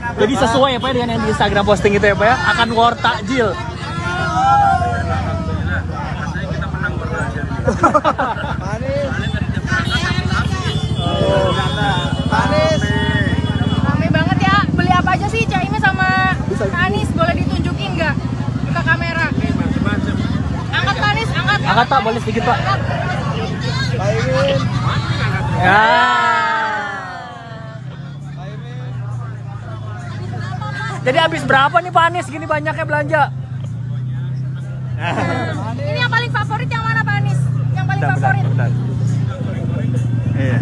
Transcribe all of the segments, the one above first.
Jadi sesuai ya Pak dengan yang di Instagram posting itu ya Pak ya, akan war takjil. Kita menang berhasil. Manis. Rame banget ya. Beli apa aja sih Cak Imin sama Anies? Boleh ditunjukin nggak? Buka kamera. Angkat Pak Anies, angkat. Angkat Pak, boleh sedikit Pak. Pak Imin. Ya. Jadi habis berapa nih Pak Anies gini banyaknya belanja? Ini yang paling favorit yang mana Pak Anies? Yang paling favorit? Bentar. Iya.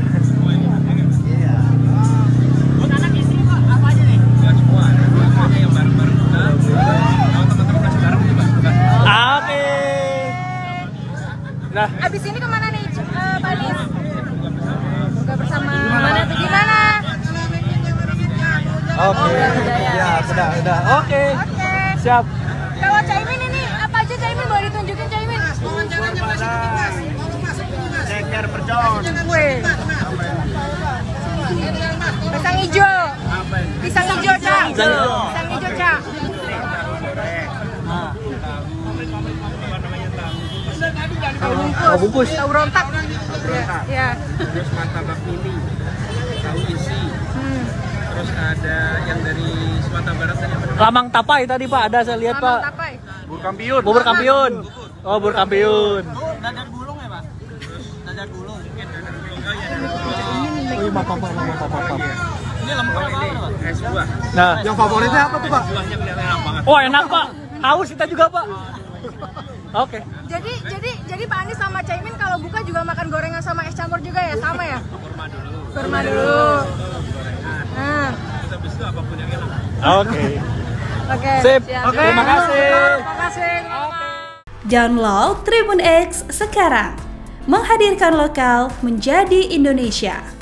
Anak istri Pak, apa aja nih? Semua. Yang baru-baru juga. Kalau teman-teman masih bareng juga. Oke. Nah, Abis ini kemana nih Pak Anies? Buka bersama. Mana tuh gimana? oke. Ya, Sudah. Oke. Oke. Siap. Kalau Cak Imin ini apa aja Cak Imin? Boleh ditunjukin Cak Imin? Ceker percon. Weh. Pisang hijau. Pisang hijau Cak. Pisang hijau Cak. Oh, bungkus. Tahu rontak. Ya. Terus martabak mini. Tahu isi. Terus ada yang dari Sumatera Barat tadi apa namanya? Lamang tapai tadi Pak, ada saya lihat Pak. Tapai. Bubur kampiun. Bubur kampiun. Oh, bubur kampiun. Dadar gulung ya Pak? Terus dadar gulung. Mungkin dadar gulung. Oh iya dadar gulung. Oh, iya, maaf. Ini lempar apa Pak? Es buah. Nah, Yang favoritnya apa tuh Pak? Buahnya kelihatan enak banget. oh enak Pak. Haus kita juga Pak. Oke. Jadi Pak Anies sama Cak Imin kalau buka juga makan gorengan sama es campur juga ya, sama ya? Kurma dulu. Nah. Kita habis itu apapun yang enak. Oke. Oke. Sip. Siap. Oke. Terima kasih. Terima kasih. Download Tribun X sekarang. Menghadirkan lokal menjadi Indonesia.